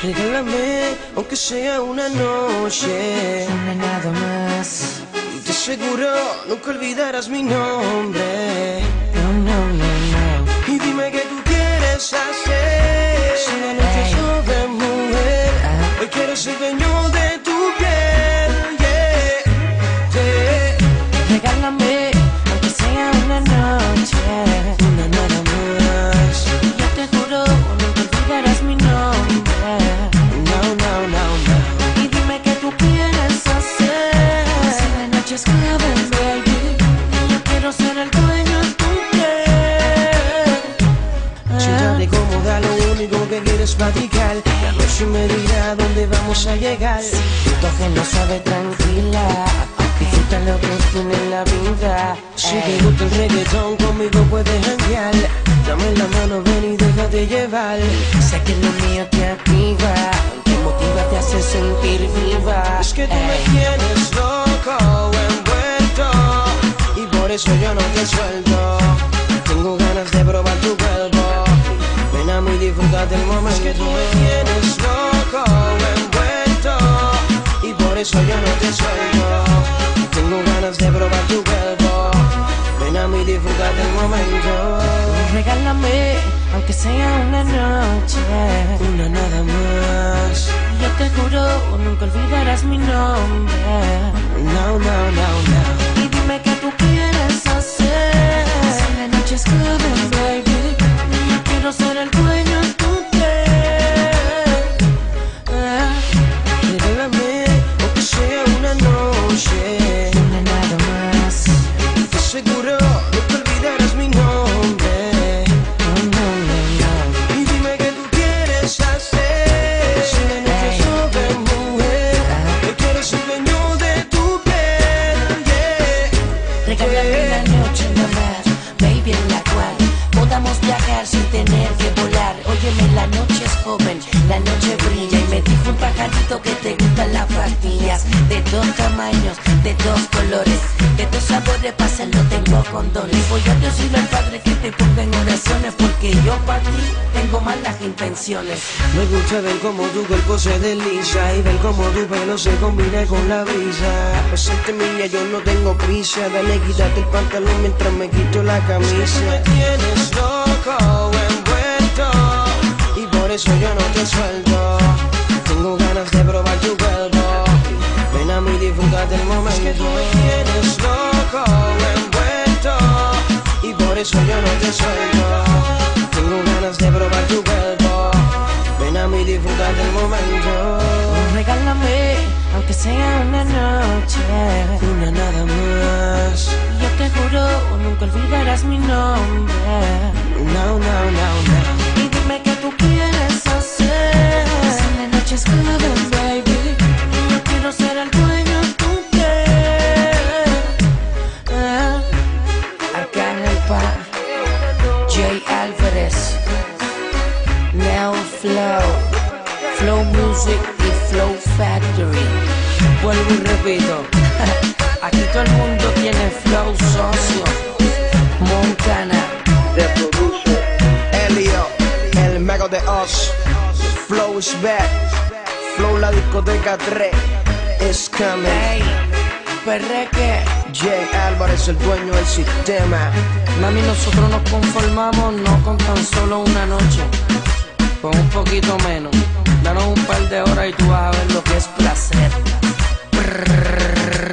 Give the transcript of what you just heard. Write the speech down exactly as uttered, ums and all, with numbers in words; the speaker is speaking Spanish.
Regálame, aunque sea una noche, una nada más. y te aseguro nunca olvidarás mi nombre. No, no, no, no. Y dime qué tú quieres hacer. Si la noche es joven, mujer, Ah. hoy quiero ser dueño de tu piel. Yeah, yeah. Regálame, aunque sea una noche, Una nada más. yo te juro nunca olvidarás mi nombre. No, no, no, no. Y dime qué tú quieres hacer. Si la noche es joven, baby, yo quiero ser el dueño de tu piel. Siéntate cómoda, lo único que quieres es platicar. La noche me dirá dónde vamos a llegar. Tu toque no sabe tranquila. Disfruta lo que tiene la vida. Si te gusta el reggaetón, conmigo puedes janguear. Dame la mano, ven y déjate llevar. Sé que lo mío te activa, te motiva, te hace sentir viva. Es que tú me Ey. tienes loco, envuelto, y por eso yo no te suelto. Tengo ganas de probar tu cuerpo. Ven a mí y disfruta del momento. Es que tú me tienes loco, envuelto, y por eso yo no te suelto. Tengo ganas de probar tu cuerpo. Ven a mí y disfruta del momento. Regálame, aunque sea una noche, Una nada más. yo te juro nunca olvidarás mi nombre. No, no, no, no. Y dime qué tú quieres hacer. Si la noche es joven, baby, yo quiero ser el dueño de tu piel. Ah, Regálame, aunque sea una noche, una nada más. y te aseguro nunca olvidarás mi nombre. No, no, no, no. Y dime qué tú quieres hacer. Si la noche es joven, mujer, yo quiero ser dueño de tu piel. Yeah, Regálame la noche nomás, baby, en la cual podamos viajar sin tener que volar. Óyeme, la noche es joven, la noche brilla y me dijo un pajarito que te gustan las pastillas de dos tamaños, de dos colores, de dos sabores, para hacerlo tengo condones. Voy a decirle al Padre que te ponga en oraciones porque yo para ti tengo malas intenciones. me gusta ver cómo tu cuerpo se desliza y ver cómo tu pelo se combina con la brisa. Presente mía, yo no tengo prisa. Dale, quítate el pantalón mientras me quito la camisa. Es que tú me tienes loco, envuelto, y por eso yo no te suelto. Tengo ganas de probar tu cuerpo. Ven a mí y disfruta del momento. Es que tú me tienes loco, envuelto, y por eso yo no te suelto. Tengo ganas de probar tu cuerpo. Ven a mí y disfruta del momento. Regálame, aunque sea una noche, Una nada más. yo te juro nunca olvidarás mi nombre. No, no, no, no. Y dime qué tú quieres hacer. Si la noche es joven, baby, yo quiero ser el dueño de tu piel. Ah, acá en el pa, Jay Álvarez, Neo Flow, Flow Music y Flow Factory. Vuelvo y repito. Aquí todo el mundo tiene flow, socio. Montana. The producer Elio, el mago de Oz. Flow is back. Flow la discoteca tres is coming. Hey, perreque. Jay Álvarez, el dueño del sistema. Mami, nosotros nos conformamos no con tan solo una noche, con un poquito menos. Danos un par de horas y tú vas a ver lo que es placer. Prrrr.